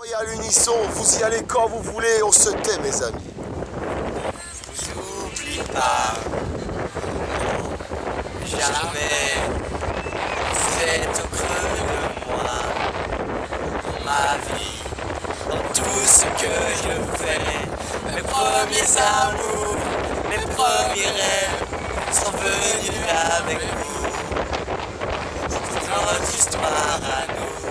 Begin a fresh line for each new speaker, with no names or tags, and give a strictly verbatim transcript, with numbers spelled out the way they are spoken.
Et à l'unisson, vous y allez quand vous voulez, on se tait mes amis.
Je vous oublie pas, jamais. Vous êtes au creux de moi, dans ma vie, dans tout ce que je fais. Mes premiers amours, mes premiers rêves sont venus avec vous. C'est notre histoire à nous.